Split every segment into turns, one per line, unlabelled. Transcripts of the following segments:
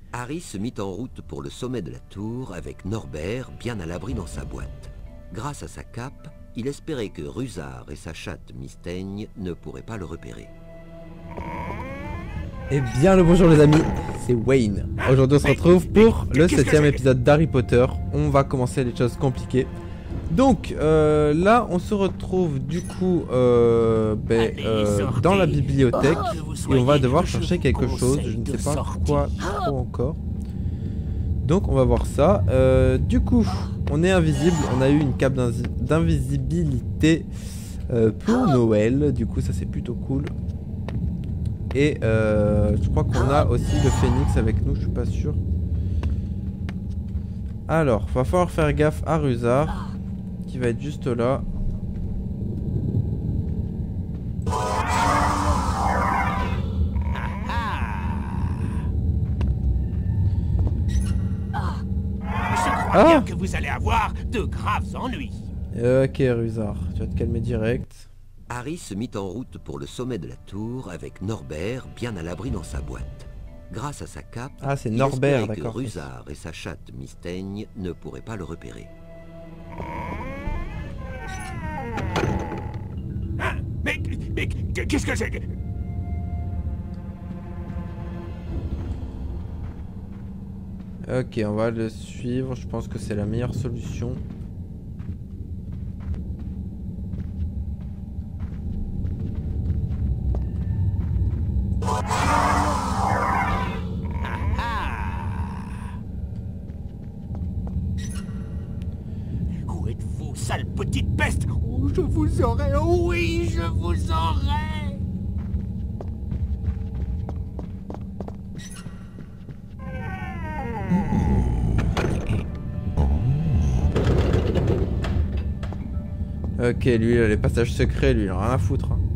Harry se mit en route pour le sommet de la tour avec Norbert bien à l'abri dans sa boîte. Grâce à sa cape, il espérait que Rusard et sa chatte Mystaigne ne pourraient pas le repérer.
Eh bien le bonjour les amis, c'est Wayne. Aujourd'hui on se retrouve pour le 7ème épisode d'Harry Potter. On va commencer les choses compliquées. Donc là on se retrouve du coup dans la bibliothèque et on va devoir chercher quelque chose. Je ne sais pas quoi trop encore. Donc on va voir ça. Du coup on est invisible, on a eu une cape d'invisibilité pour Noël. Du coup ça c'est plutôt cool. Et je crois qu'on a aussi le phénix avec nous, je suis pas sûr. Alors, va falloir faire gaffe à Rusard, qui va être juste là.
Je crois bien que vous allez avoir de graves ennuis.
Ok Rusard, tu vas te calmer direct.
Harry se mit en route pour le sommet de la tour avec Norbert bien à l'abri dans sa boîte. Grâce à sa cape,
c'est
il
Norbert,
espérait que
d'accord.
Rusard et sa chatte Mystaigne ne pourraient pas le repérer.
Hein? Mais qu'est-ce que c'est que...
Ok, on va le suivre, je pense que c'est la meilleure solution.
Où êtes-vous, sale petite peste? Oh, je vous aurai, oh oui, je vous aurai.
Ok, lui il a les passages secrets, lui il en a rien à foutre. Hein.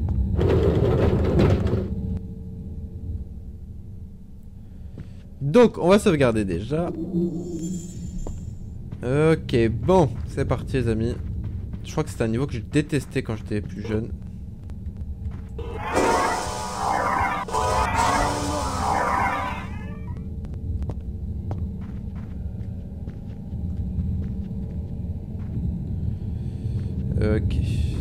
Donc on va sauvegarder déjà. Ok, bon, c'est parti les amis. Je crois que c'est un niveau que je détestais quand j'étais plus jeune. Ok.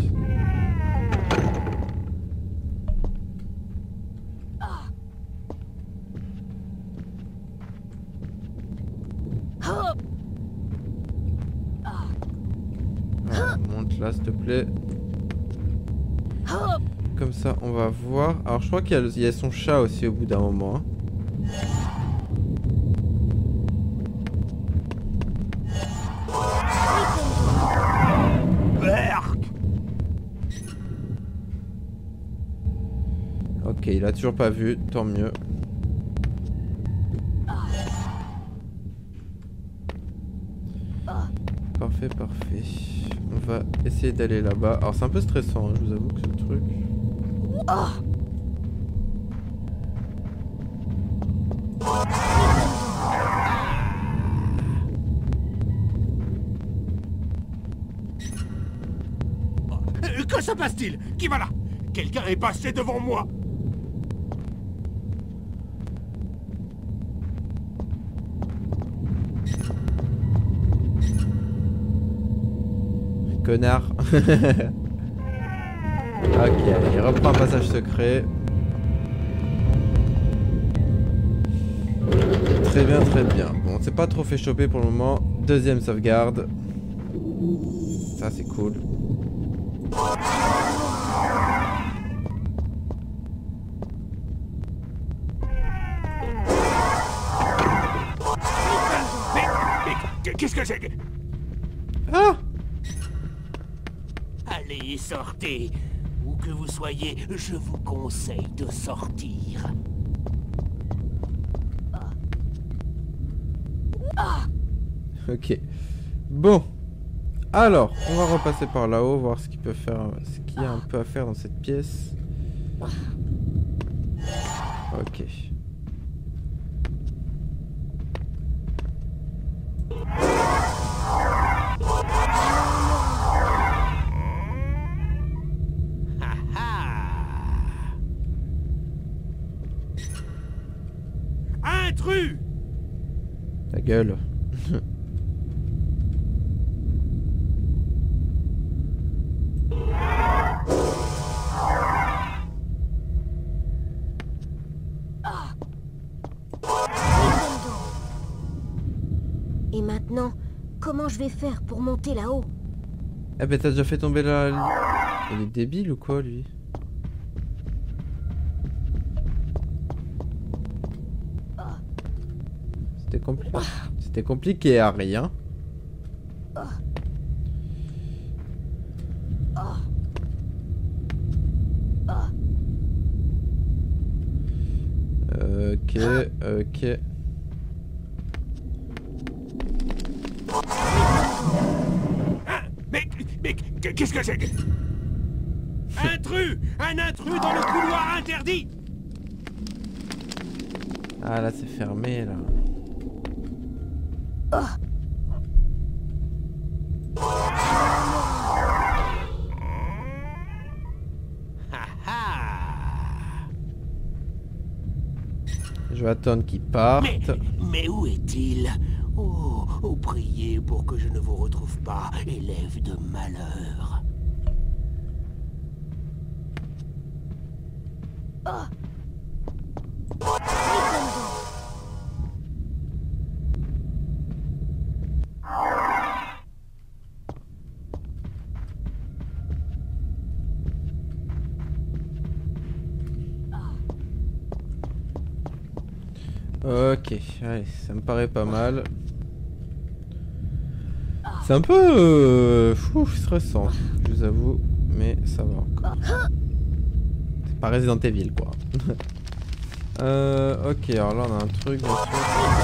Monte là s'il te plaît. Comme ça on va voir. Alors je crois qu'il y a son chat aussi au bout d'un moment. Hein. Ok, il a toujours pas vu, tant mieux. Parfait, parfait. On va essayer d'aller là-bas. Alors c'est un peu stressant, hein, je vous avoue que ce truc.
Que se passe-t-il? Qui va là? Quelqu'un est passé devant moi.
Connard. Ok, allez, il reprend un passage secret. Très bien, très bien. Bon, on s'est pas trop fait choper pour le moment. Deuxième sauvegarde. Ça, c'est cool.
Mais qu'est-ce que c'est que...
Ah!
Allez, sortez. Où que vous soyez, je vous conseille de sortir.
Ok. Bon. Alors, on va repasser par là-haut, voir ce qu'il peut faire, ce qu'il y a un peu à faire dans cette pièce. Ok.
Intrus!
Ta gueule.
Et maintenant, comment je vais faire pour monter là-haut?
Eh ben t'as déjà fait tomber la... Il est débile ou quoi lui? C'était compliqué Harry hein. Ok, ok.
Mais qu'est-ce que c'est? Intrus! Un intrus dans le couloir interdit!
Ah là c'est fermé là. Je vais attendre qu'il parte.
Mais où est-il? Oh, priez pour que je ne vous retrouve pas, élève de malheur.
Ok, allez, ça me paraît pas mal. C'est un peu stressant, je vous avoue, mais ça va encore. C'est pas Resident Evil quoi. Ok, alors là on a un truc bien sûr.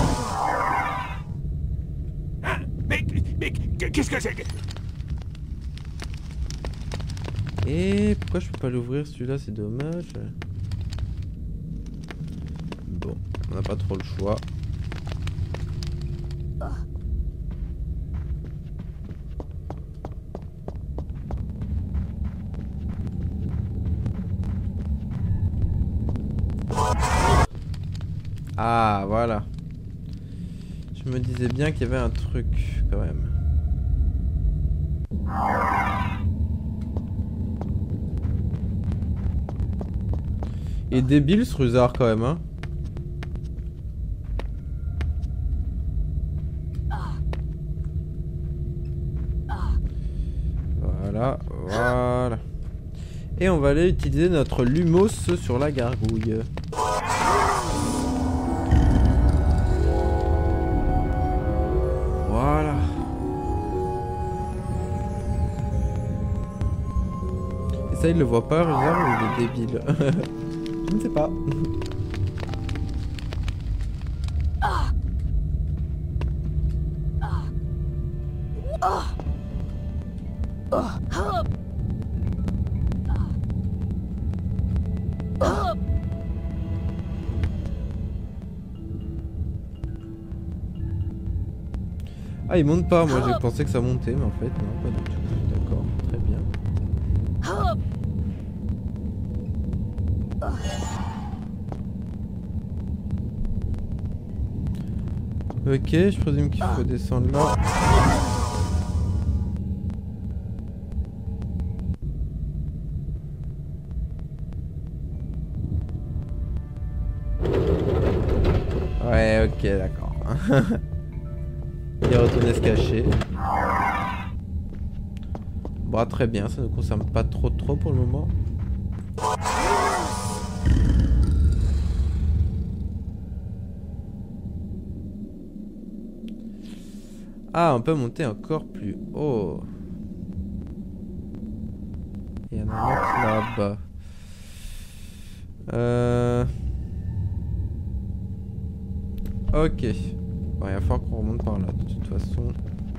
Mais qu'est-ce que c'est?
Et pourquoi je peux pas l'ouvrir celui-là, c'est dommage. Bon, on n'a pas trop le choix. Ah, voilà. Je me disais bien qu'il y avait un truc, quand même. Il est débile, ce Rusard, quand même, hein. Voilà, voilà. Et on va aller utiliser notre Lumos sur la gargouille. Voilà. Et ça, il le voit pas, Rusard, ou il est débile? Je ne sais pas. Ah, il monte pas, moi j'ai pensé que ça montait, mais en fait non, pas du tout. D'accord, très bien. Ok, je présume qu'il faut descendre là. Ouais, ok, d'accord. Il est retourné se cacher. Bah très bien, ça ne nous concerne pas trop pour le moment. Ah, on peut monter encore plus haut. Il y en a un autre là-bas. Ok. Bon, il va falloir qu'on remonte par là, de toute façon.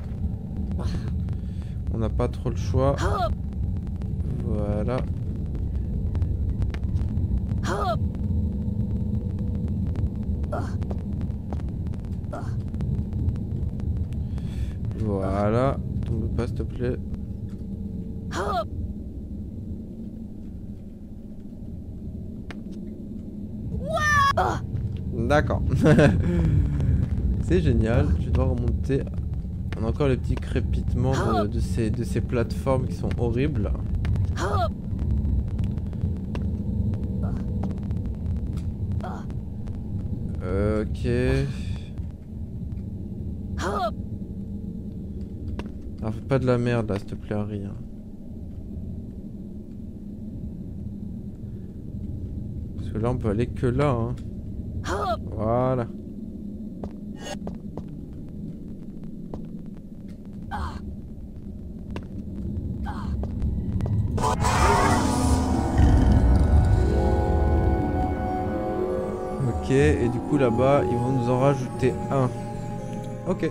On n'a pas trop le choix. Voilà. Voilà. Tombe pas, s'il te plaît. D'accord. C'est génial, je dois remonter. On a encore les petits crépitements de ces plateformes qui sont horribles. Ok. Alors fais pas de la merde là, s'il te plaît, Harry. Parce que là on peut aller que là. Hein. Voilà. Ok, et du coup là-bas, ils vont nous en rajouter un. Ok.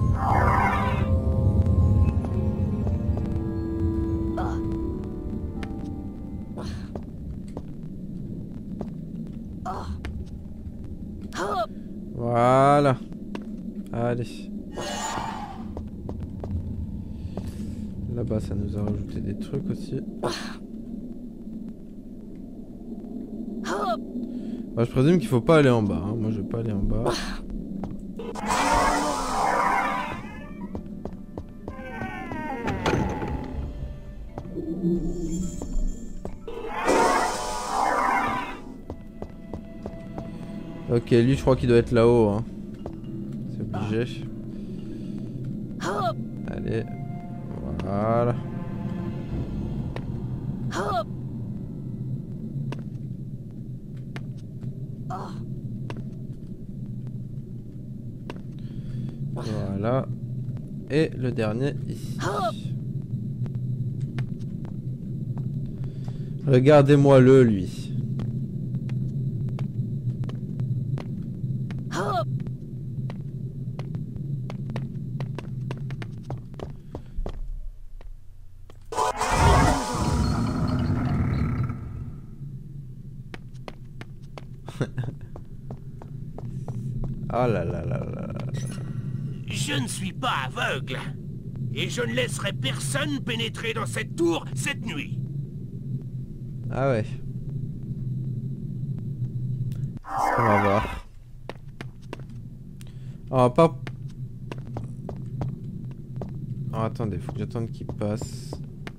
Voilà. Allez. Là-bas, ça nous a rajouté des trucs aussi. Bah, je présume qu'il faut pas aller en bas. Hein. Moi, je vais pas aller en bas. Ok, lui, je crois qu'il doit être là-haut. Hein. C'est obligé. Allez. Voilà. Voilà. Et le dernier ici. Regardez-moi-le, lui. Oh là là là là.
Je ne suis pas aveugle. Et je ne laisserai personne pénétrer dans cette tour cette nuit.
Ah ouais. C'est ce qu'on va voir. On va pas... Oh, attendez, faut que j'attende qu'il passe.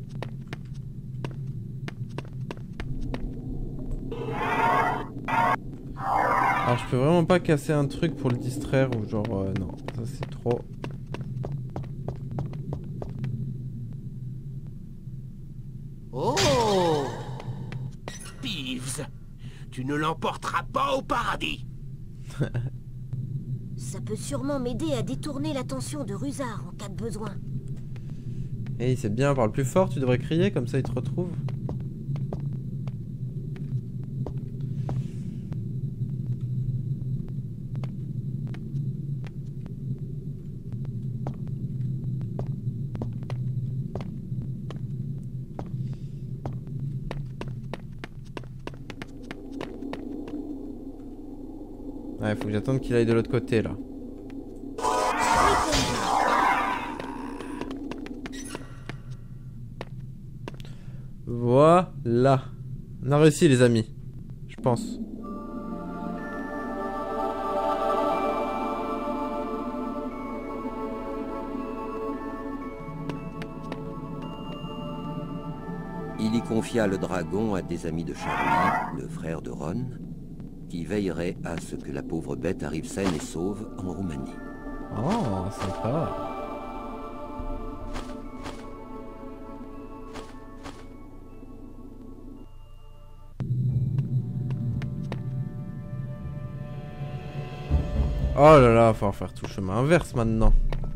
Alors je peux vraiment pas casser un truc pour le distraire ou genre non, ça c'est trop.
Oh Peeves, tu ne l'emporteras pas au paradis.
Ça peut sûrement m'aider à détourner l'attention de Rusard en cas de besoin.
Hey, c'est bien, parle plus fort, tu devrais crier, comme ça il te retrouve. Ouais, faut que j'attende qu'il aille de l'autre côté là. Voilà. On a réussi les amis. Je pense.
Il y confia le dragon à des amis de Charlie, le frère de Ron, qui veillerait à ce que la pauvre bête arrive saine et sauve en Roumanie.
Oh, sympa. Oh là là, faut faire tout chemin inverse maintenant.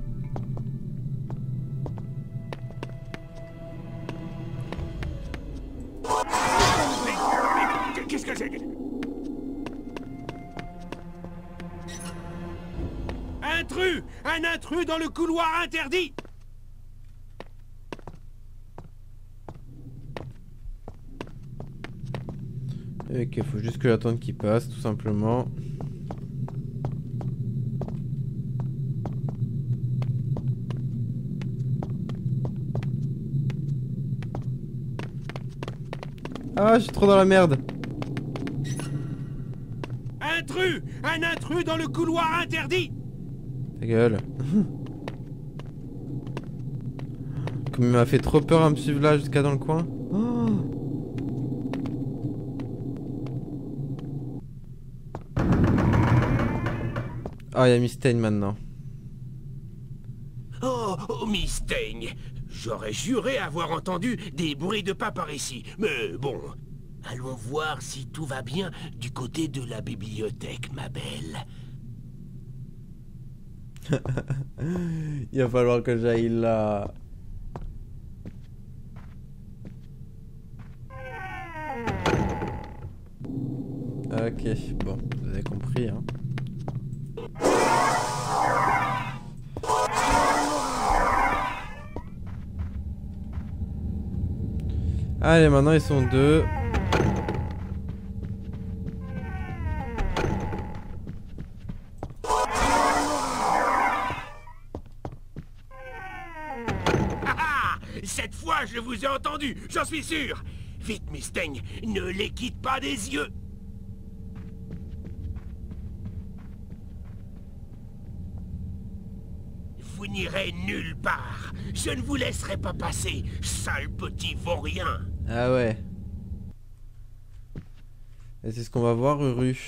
Qu'est-ce que c'est? Intrus! Un intrus dans le couloir interdit!
Ok, faut juste que j'attende qu'il passe, tout simplement. Ah, je suis trop dans la merde.
Intrus! Un intrus dans le couloir interdit!
Ta gueule. Comme il m'a fait trop peur à me suivre là jusqu'à dans le coin. Oh. Ah, il y a Mystaigne maintenant.
Oh, Mystaigne, j'aurais juré avoir entendu des bruits de pas par ici. Mais bon, allons voir si tout va bien du côté de la bibliothèque, ma belle.
Il va falloir que j'aille là. Ok, bon, vous avez compris, hein. Allez, maintenant ils sont deux.
Cette fois, je vous ai entendu, j'en suis sûr. Vite, Mystaigne, ne les quitte pas des yeux. Vous n'irez nulle part. Je ne vous laisserai pas passer, sale petit vaurien.
Ah ouais. Et c'est ce qu'on va voir, Uru.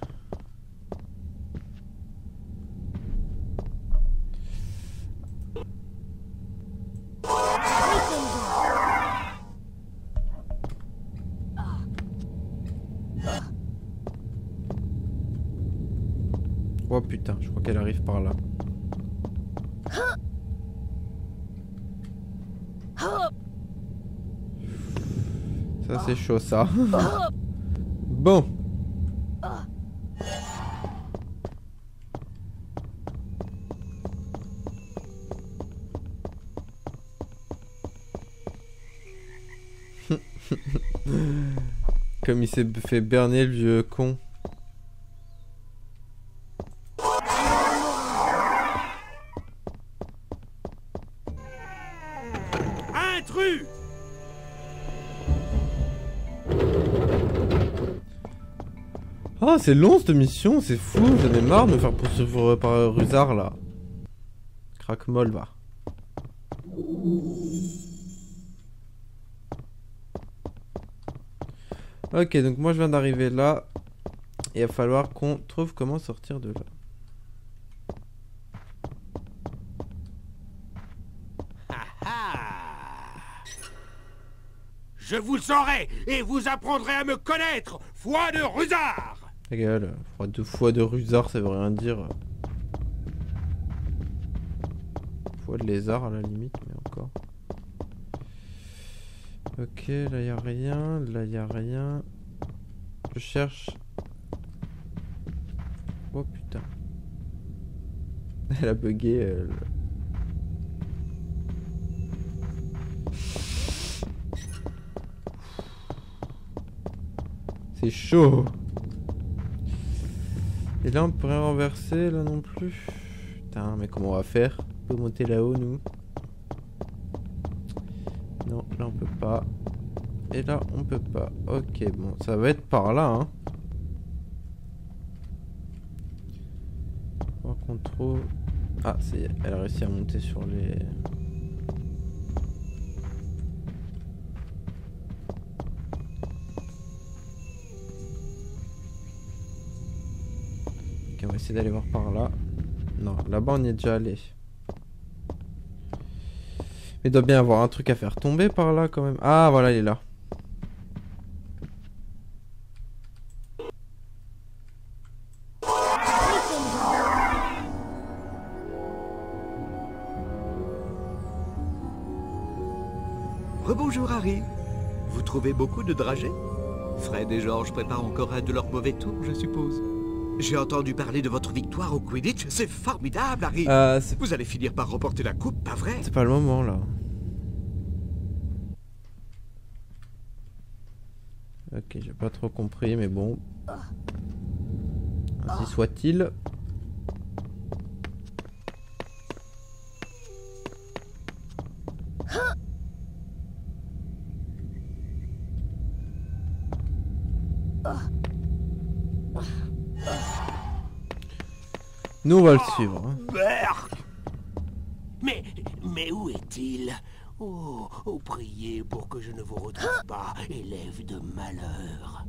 Oh putain, je crois qu'elle arrive par là. Ça c'est chaud ça. Bon. Comme il s'est fait berner le vieux con.
Intrus!
Ah, c'est long cette mission, c'est fou, j'en ai marre de me faire poursuivre par Rusard là. Craque-molle va. Ok, donc moi je viens d'arriver là. Il va falloir qu'on trouve comment sortir de là.
Je vous le saurai et vous apprendrez à me connaître, foi de Rusard!
Ta gueule, foi de Rusard ça veut rien dire. Foi de lézard à la limite, mais encore. Ok, là y a rien, là y a rien. Je cherche. Oh putain. Elle a bugué. C'est chaud. Et là on peut rien renverser là non plus. Putain, mais comment on va faire? On peut monter là-haut nous. Non, là on peut pas. Et là on peut pas. Ok, bon, ça va être par là, hein. On va qu'on trouve. Ah, c'est. Elle a réussi à monter sur les. Ok, on va essayer d'aller voir par là. Non, là-bas on y est déjà allé. Mais il doit bien y avoir un truc à faire tomber par là quand même. Ah voilà, il est là.
Rebonjour Harry. Vous trouvez beaucoup de dragées? Fred et George préparent encore un de leurs mauvais tours, je suppose. J'ai entendu parler de votre victoire au Quidditch. C'est formidable, Harry. Vous allez finir par remporter la coupe, pas vrai?
C'est pas le moment là. Ok, j'ai pas trop compris, mais bon. Ainsi soit-il. Nous on va le suivre. Hein.
Merde. Mais où est-il? Oh, priez pour que je ne vous retrouve pas, élève de malheur.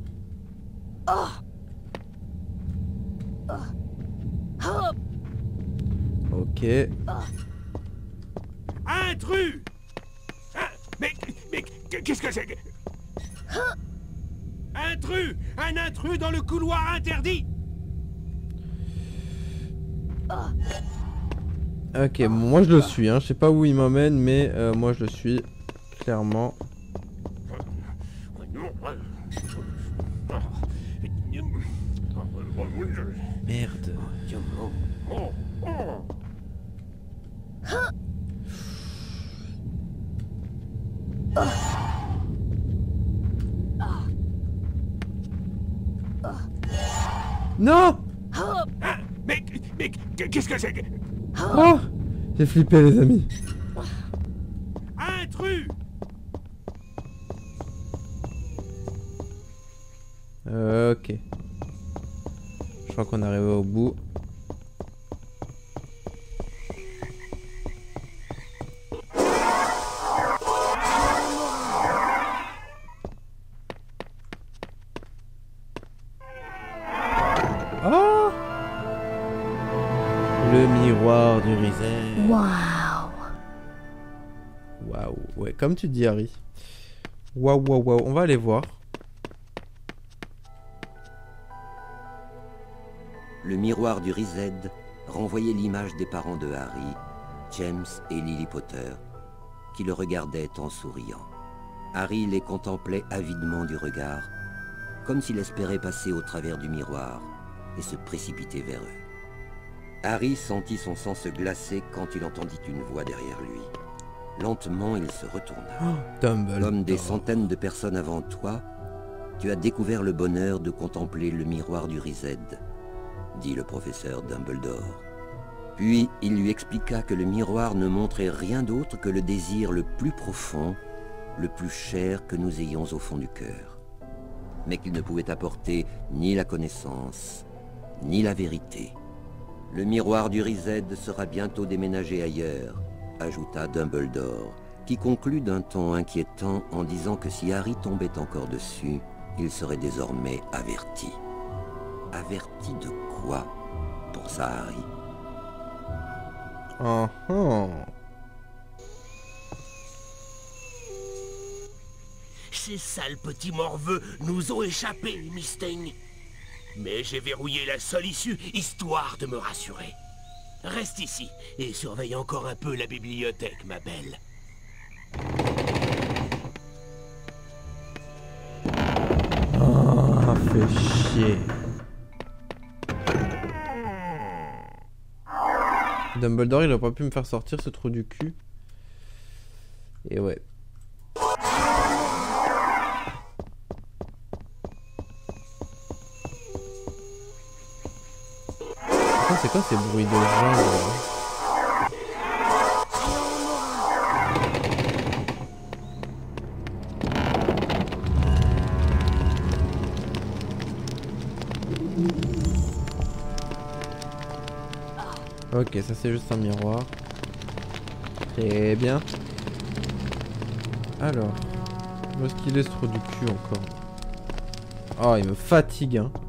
Ok.
Intrus! Mais qu'est-ce que c'est? Intrus! Un intrus dans le couloir interdit!
Ok, bon, moi je le suis, hein. Je sais pas où il m'emmène, mais moi je le suis, clairement. Merde. Non!
Mais qu'est-ce que c'est?
Oh! J'ai flippé les amis.
Intrus!
Ok. Je crois qu'on est arrivé au bout. Oh! Le miroir du Rizet.
Waouh.
Waouh. Ouais, comme tu dis, Harry. Waouh, waouh, waouh. On va aller voir.
Le miroir du Rizet renvoyait l'image des parents de Harry, James et Lily Potter, qui le regardaient en souriant. Harry les contemplait avidement du regard, comme s'il espérait passer au travers du miroir et se précipiter vers eux. Harry sentit son sang se glacer quand il entendit une voix derrière lui. Lentement, il se retourna.
Oh, Dumbledore.
Comme des centaines de personnes avant toi, tu as découvert le bonheur de contempler le miroir du Rizet, dit le professeur Dumbledore. Puis il lui expliqua que le miroir ne montrait rien d'autre que le désir le plus profond, le plus cher que nous ayons au fond du cœur, mais qu'il ne pouvait apporter ni la connaissance, ni la vérité. Le miroir du Rizet sera bientôt déménagé ailleurs, ajouta Dumbledore, qui conclut d'un ton inquiétant en disant que si Harry tombait encore dessus, il serait désormais averti. Averti de quoi, pensa Harry.
Ces sales petits morveux nous ont échappé, Mystaigne. Mais j'ai verrouillé la seule issue, histoire de me rassurer. Reste ici et surveille encore un peu la bibliothèque, ma belle.
Ah, fait chier. Dumbledore, il a pas pu me faire sortir ce trou du cul. Et ouais. C'est quoi ces bruits de gens là? Ok, ça c'est juste un miroir. Très bien. Alors, où est-ce qu'il est ce trou du cul encore? Oh, il me fatigue, hein.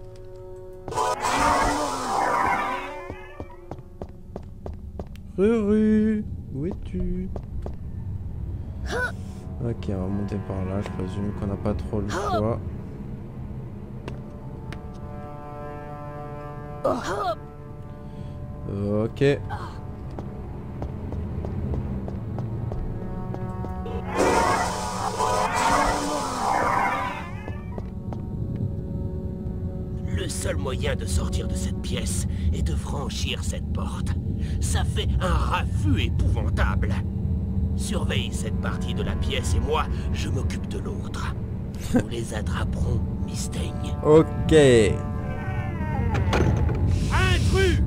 Ruru, où es-tu? Ok, on va monter par là, je présume qu'on n'a pas trop le choix. Ok.
Le seul moyen de sortir de cette pièce est de franchir cette porte. Ça fait un raffut épouvantable. Surveille cette partie de la pièce et moi, je m'occupe de l'autre. Nous les attraperons, Mystaigne.
Ok.
Intrus!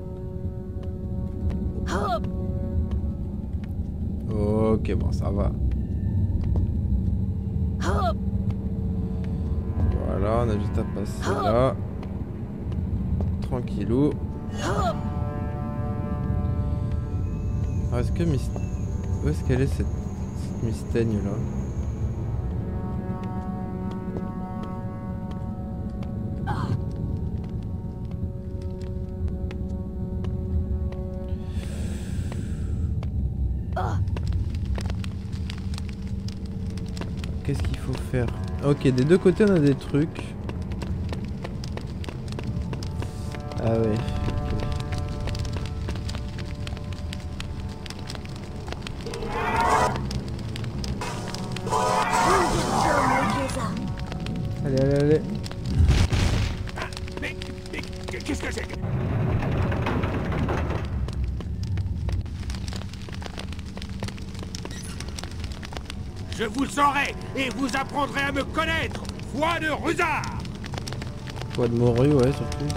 Ok, bon, ça va. Voilà, on a juste à passer là. Tranquillou. Alors est-ce que où est-ce qu'elle est cette mystaigne là? Qu'est-ce qu'il faut faire? Ok, des deux côtés on a des trucs. Ah ouais. Allez, allez, allez.
Mais qu'est-ce que c'est que... Je vous saurai et vous apprendrez à me connaître, foi de Rusard.
Foi de morue, ouais, surtout.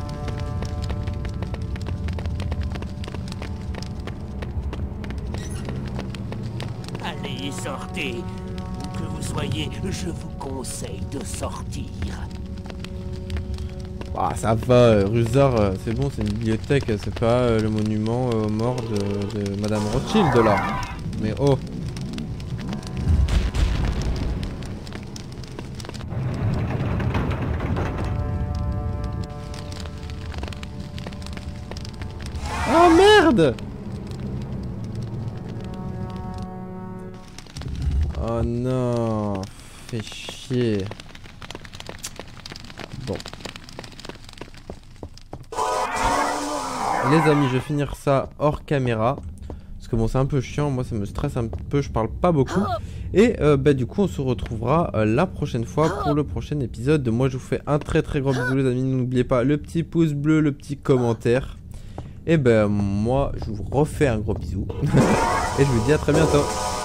Allez, sortez. Où que vous soyez, je vous conseille de sortir.
Ah, ça va, Rusard, c'est bon, c'est une bibliothèque, c'est pas le monument aux morts de Madame Rothschild là. Mais oh. Oh merde! Oh non, fais chier. Bon. Les amis, je vais finir ça hors caméra. Parce que bon, c'est un peu chiant, moi ça me stresse un peu, je parle pas beaucoup. Et bah du coup, on se retrouvera la prochaine fois pour le prochain épisode. Moi, je vous fais un très gros bisou les amis. N'oubliez pas le petit pouce bleu, le petit commentaire. Et ben moi, je vous refais un gros bisou. Et je vous dis à très bientôt.